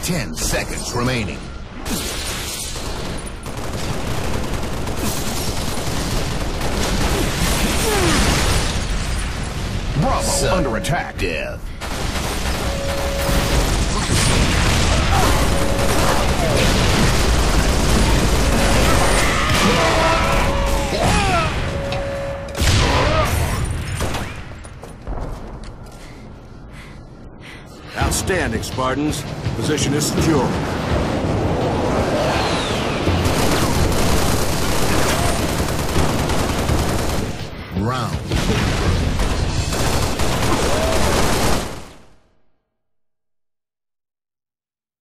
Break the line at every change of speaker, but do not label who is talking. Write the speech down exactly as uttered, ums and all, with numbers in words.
Ten seconds remaining. Bravo Sudden under attack. Death.
Outstanding, Spartans. Position is secure.